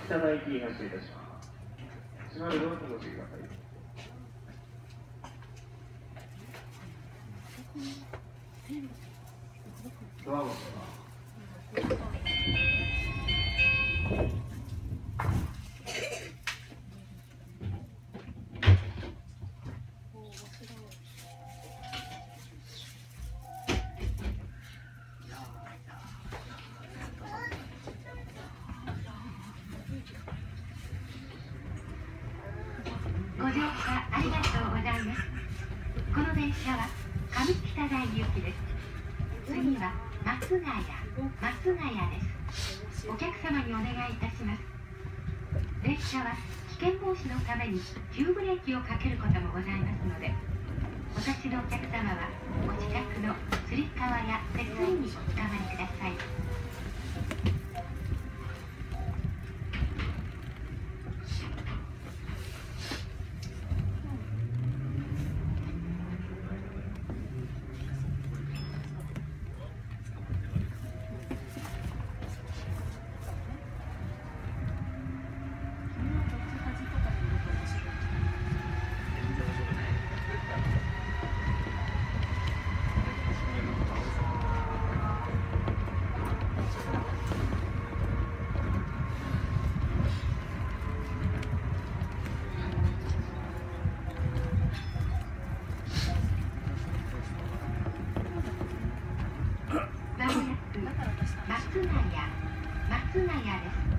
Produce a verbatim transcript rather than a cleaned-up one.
北台行き発車いたします。閉まるドアにご注意ください。ドアを閉めます。 ご乗車ありがとうございます。この電車は上北台行きです。次は松ヶ谷、松ヶ谷です。お客様にお願いいたします。列車は危険防止のために急ブレーキをかけることもございますので、お立ちのお客様はお近くのつり革や手すりにおつかまりください。松ヶ谷、松ヶ谷です。